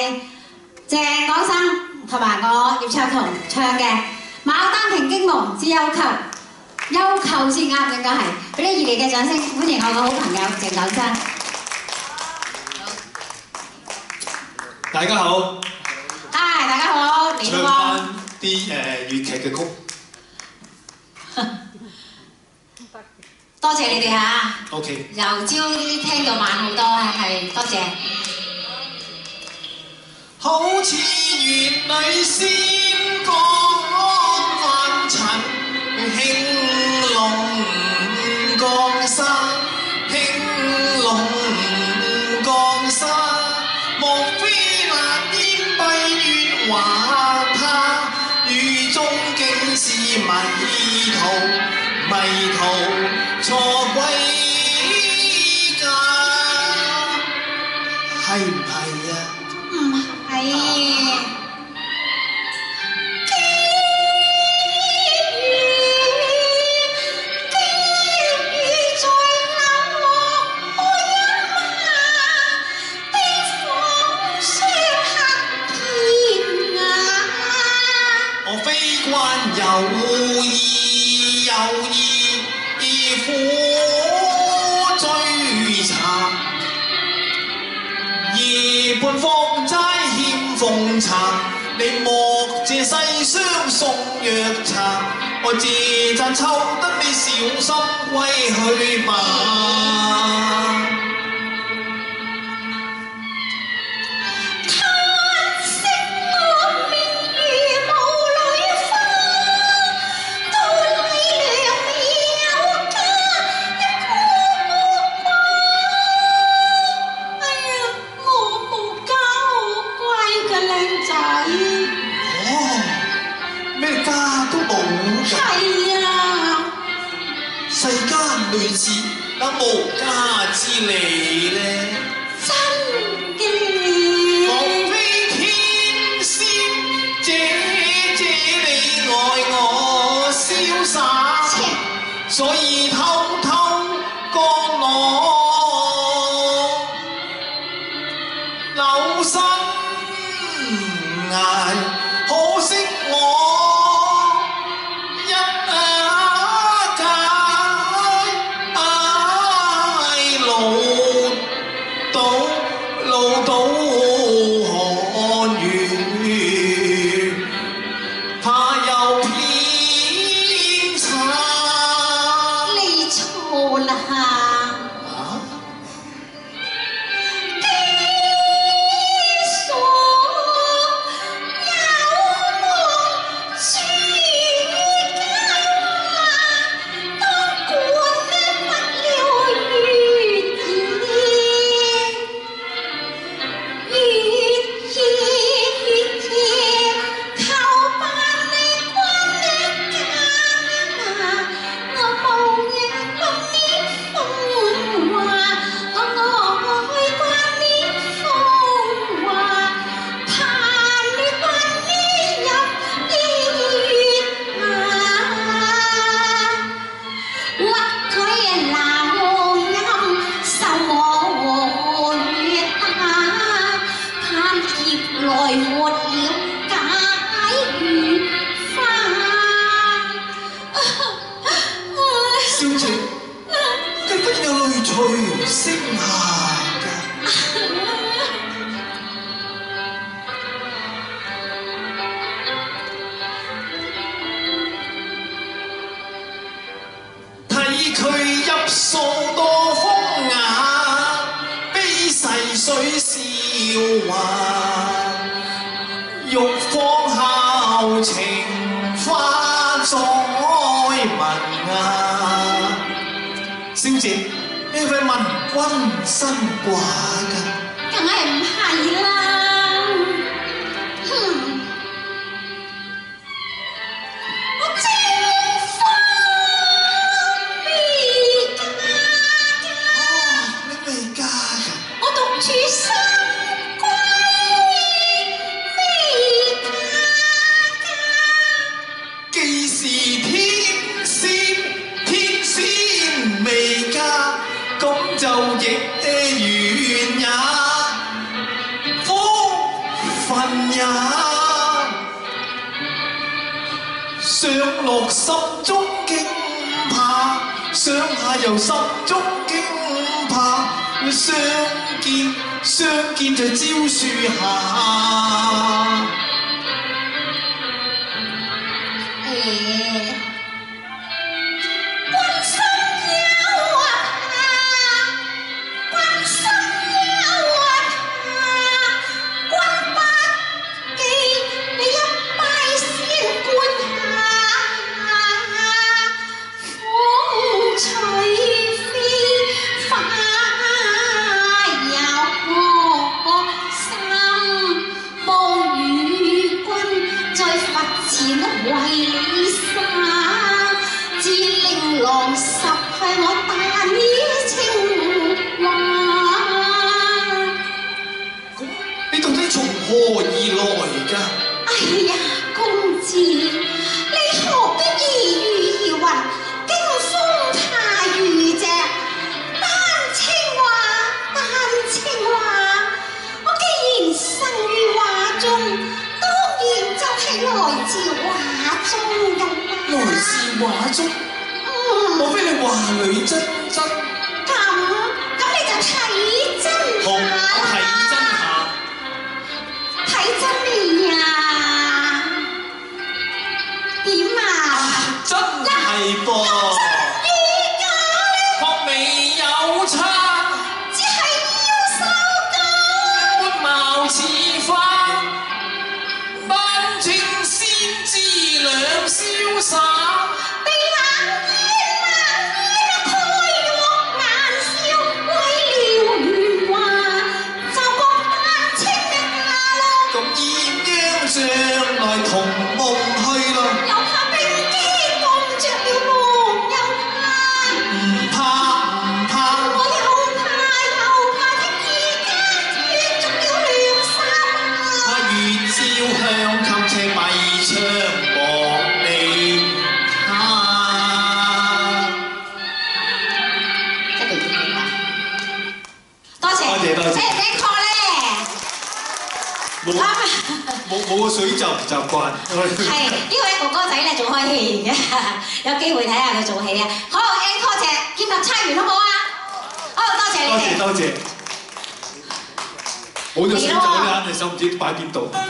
鄭廣生同埋我葉秋彤唱嘅《牡丹亭驚夢之幽媾》，幽媾先啱應該係，俾啲熱烈嘅掌聲歡迎我嘅好朋友鄭廣生。 大家好。 嗨，大家好，你好。唱翻啲粵劇嘅曲。 多謝你哋嚇。 OK。 由朝聽到晚好多，係多謝。 好似園裏仙歌凡塵，興隆江山，興隆江山，莫非那煙蔽月華他，雨中竟是迷途，迷途錯歸家，係唔係啊？ 唔係。 有意有意苦追查，夜半芳齋欠奉茶，你莫借世相送藥茶，我借盞抽得你小心歸去吧。世間類似那無家之理呢？真嘅。莫非天仙姐姐你愛我瀟灑，所以偷偷降落留心捱，可惜我。欲放後情花再聞啊！小姐，你係咪問君身掛㗎？ 梗係唔係啦！我正花未嫁㗎。 哦，你未嫁㗎？ 我獨處深閨未嫁㗎。 既是天仙未嫁，咁就亦緣也。 也上落心中驚怕，上下又心中驚怕，相見在蕉樹下。何而來㗎？ 哎呀，公子，你何必意語疑雲，驚風怕雨啫？單青話，我既然生於畫中，當然就係來自畫中㗎啦。 來自畫中？莫非你話裏真真？ 咁你就睇真好，我睇真下。 睇真咩啊？點啊？ 真係噃，學未有差， 只係要收工。 般貌似花，丹青先知兩瀟灑。 被冷煙開玉眼笑，為了圓話，就覺丹青的下落。 咁鴛鴦將來同夢去咯。 又怕冰肌凍着了夢，又怕。 唔怕， 我又怕的而家脱足了亂衫。 怕月照向琴尺迷窗望你他。 一定要點啊！多謝。 多謝多謝。 call 咧？ 冇個水就唔習慣。 係呢位哥哥仔咧做開戲嘅，有機會睇下佢做戲啊！好 encore 謝劍合釵圓好唔好啊？好，多謝你哋。 多謝。冇咗水就咧，肯定手唔知擺邊度。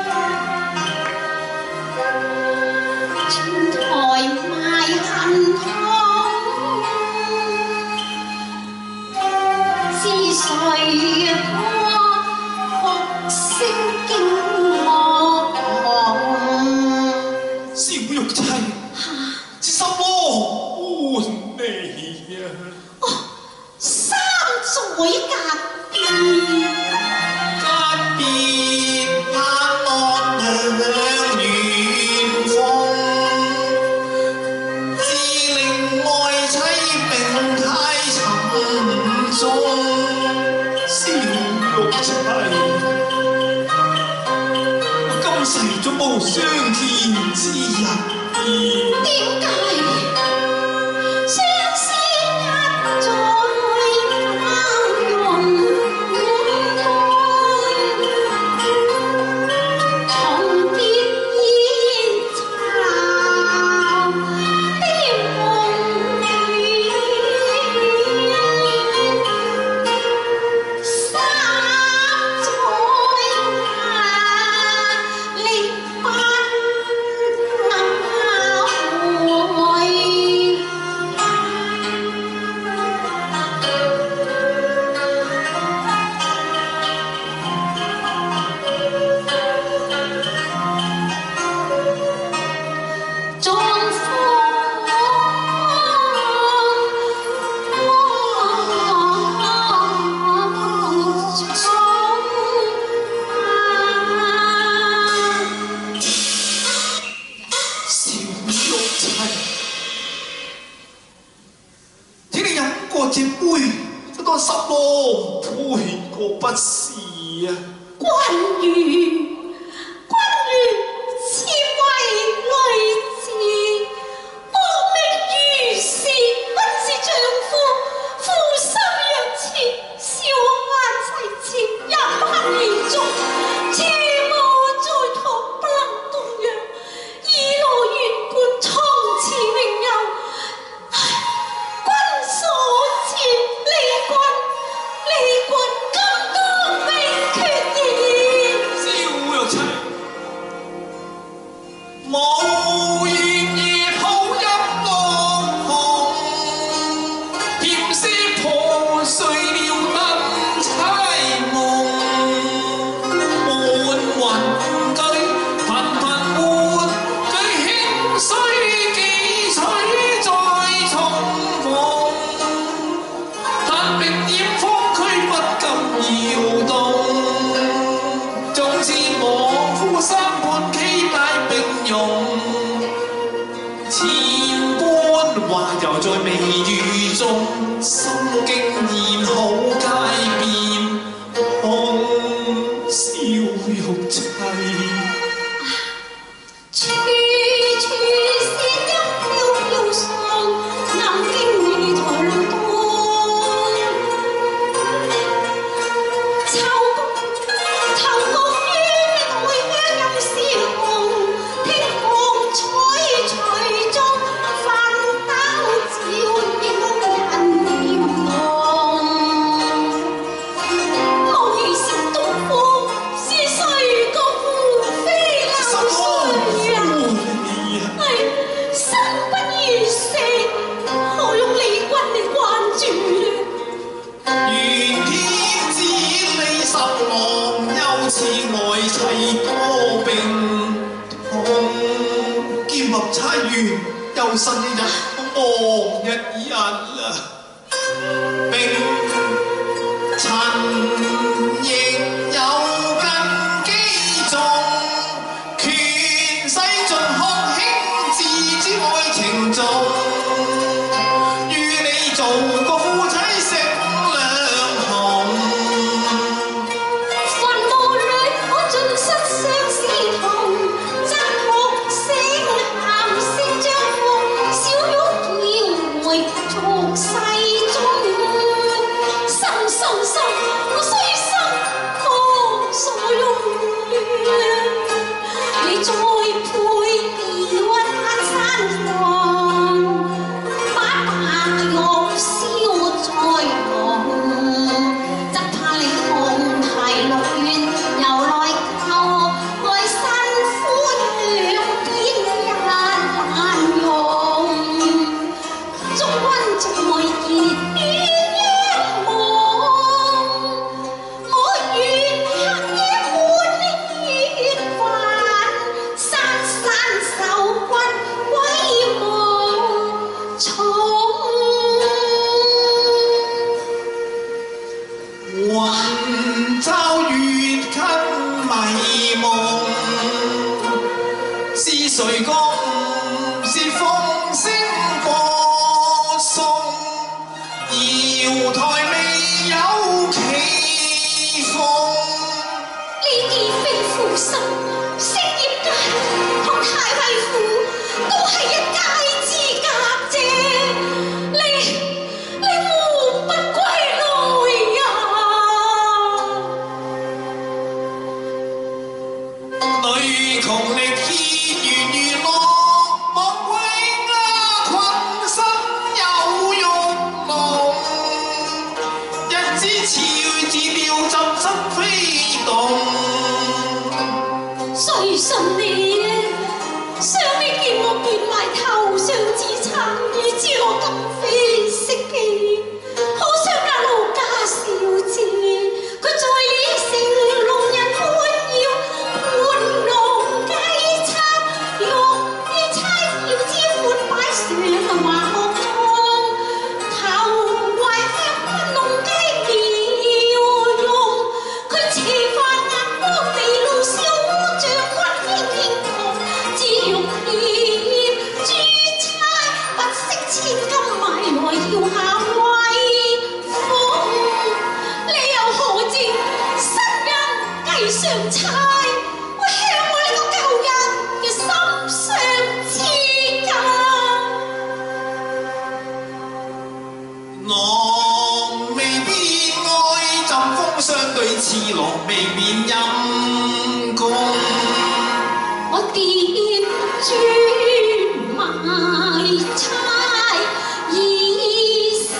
前台賣恨湯，是誰歌聲驚我小玉妻，知心窩換你啊！ 三載隔別。 隔別盼望兩遠方，致令愛妻病太沉重。小玉妻，我今世總無相見之日。 點解相思一再包容？重疊煙巢的夢裏，三載壓力不能後悔。 似莽夫三半期待并容，千般话犹在眉宇中，心经验好皆变，空笑欲凄。 处处是一飘飘霜，南京你台路东。秋公于台香音是红，天光彩随中，泛灯照映人面红。我如是东风，是谁个呼飞流水呀？生不如死，何用李君你关注呢？ 願天子你十郎，憂似愛妻多並痛，劍合釵圓，又新一日，望一日啊！並陳亦有根基重，權勢盡學興，自知愛情重。與你做個夫妻食兩紅， 墳墓裏可盡失相思痛，則學醒鹹聲將風，小玉叫回俗世中。心我雖心可所用，你再配兒溫山房，把白玉燒在紅，則怕你共題六願，又來求愛新歡兩邊一用，中溫在熱邊仰望，我願黑夜滿月幻，山守君威望重。 雲罩月給迷夢，是誰覺悟是風聲播送，瑤台未有奇逢。 呢啲非負心，色業界同太尉府都係一街之隔啫。你胡不歸來呀？ 女窮力竭如落，莫為阿群身有欲濃。日之潮自調浸心飛動。 誰信你啊？想你見我變埋頭上自殘，以知我今非昔記。可想那奴家小姐，佢在李城弄人歡要，玩弄計策，欲於差要之款擺上華幕中，頭懷香檳弄雞妙用，佢似飯眼光地路燒烏像君英英雄，只欲見珠釵不惜千金買來耀下威風。你又何知新人計上猜，會向我呢個舊人嘅心上刺㗎。 狼未必愛，針鋒相對似狼未免陰公。 我點轉賣差，以身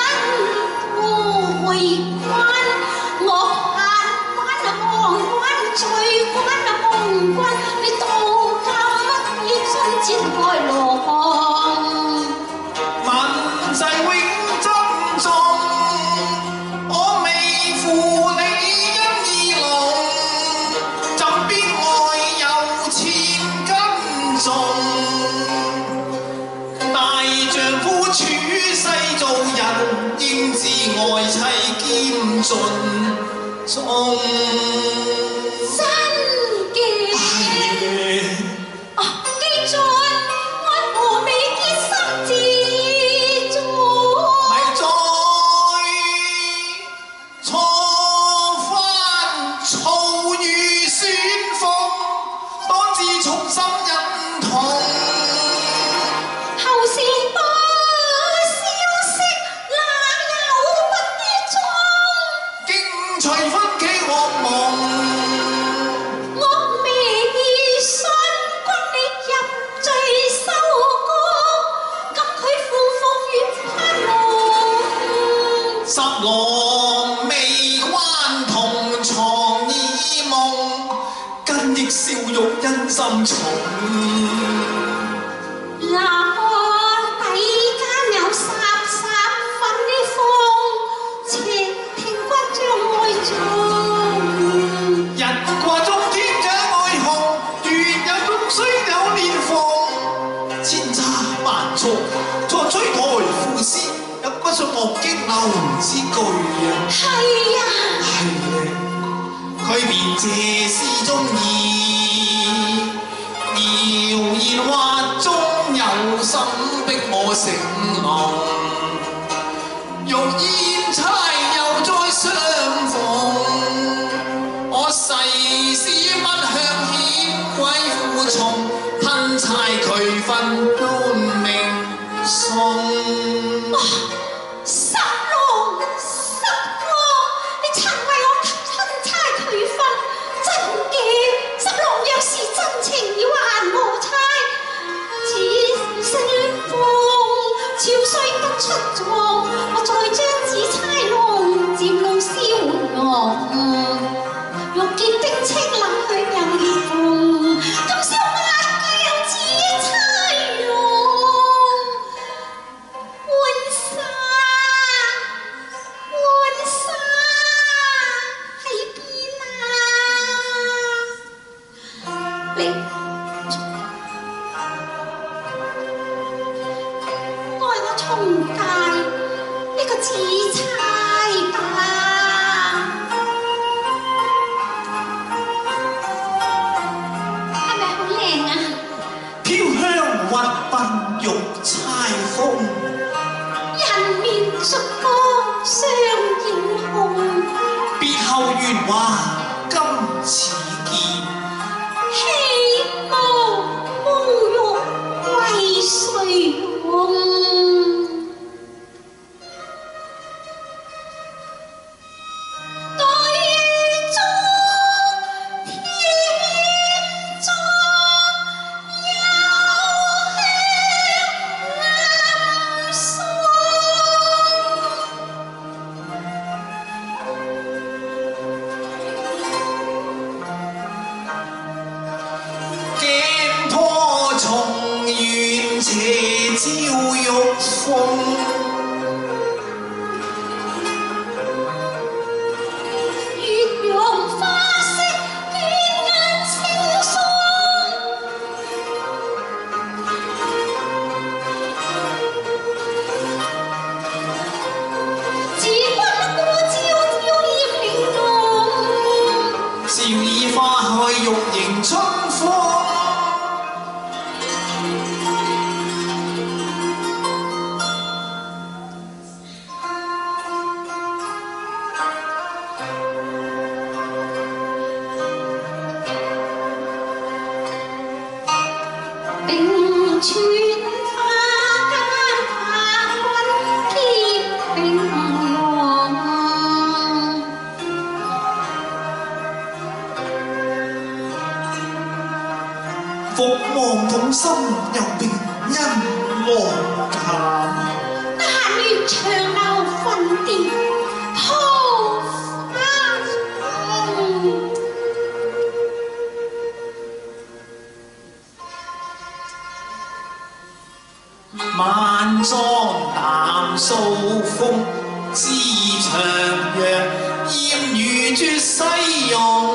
為關。我盼關望關，最關夢關。你到今亦信節愛羅項。 問世永珍重，我未負你因義濃，怎必愛有千斤重？大丈夫處世做人，應知愛妻兼盡忠。 真恩亦笑肉因心重。 那個底間有霎霎粉風，斜聽骨將愛中。 日掛中天長愛紅，月有終須有年逢。千差萬錯，錯取台賦詩，有不信莫激流之句啊！ 係啊， 佢便借詩中意，謠言話中有心逼我醒悟，欲厭差又再相逢。我誓師不向險鬼負從，吞差佢分搬命送。 十郎，你曾為我吞差佢分，真嘅。十郎若是真情要還我差，此星風潮水不出狀，我再將此差浪漸露消浪。欲見冰清冷血有裂縫，今宵抹叫此差郎換沙喺邊啊？你愛我重大呢個紫釵吧。係咪好靚啊？ 飄香鬱賓玉釵風， 人面逐光相映紅， 別後原話今似見。 戲無沐浴為誰用？對中天中有香暗送。 鏡坡重圓斜照玉鳳， 月陽花色倦眼惺忪，自君孤照照艷玲瓏， 笑意花開玉迎春風。 冰川花間白雲結冰浪， 伏望痛心又變因浪淡。 但願長流分電鋪花紅。 萬妝淡素風，枝長若艷如絕世容。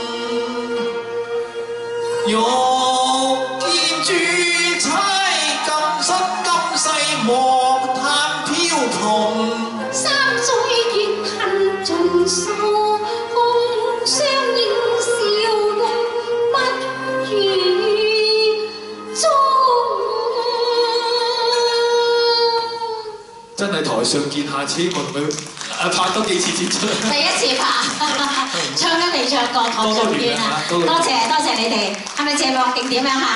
欲見珠釵今生今世莫嘆飄蓬。 三載怨恨盡數，共相映笑容不如衷。 真係台上見下次，我同佢拍多幾次先出。 第一次拍，唱都未唱過，台上見啊！多謝你哋，係咪謝幕定點樣嚇？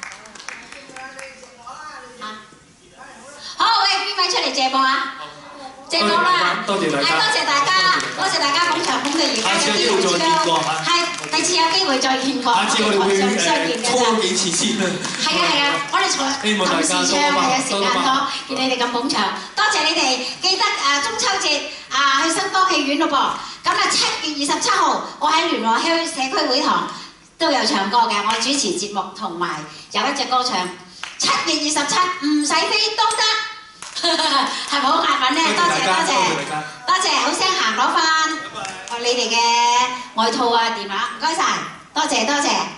好，喂，邊位出嚟謝幕啊？謝幕啦！ 多謝大家， 多謝大家捧場捧到而家有機會再見過，係第次有機會再見過， 下次我哋會相見嘅拖多幾次先啦。 係啊，我哋希望大家同時唱係啊，時間多，見你哋咁捧場，多謝你哋，記得中秋節去新光戲院咯噃。咁啊，7月27號，我喺聯和墟社區會堂都有唱歌嘅，我主持節目同埋有一隻歌唱7月27唔使飛都得，係咪好押韻咧？多謝，好聲行攞翻你哋嘅外套啊電話，唔該晒，多謝。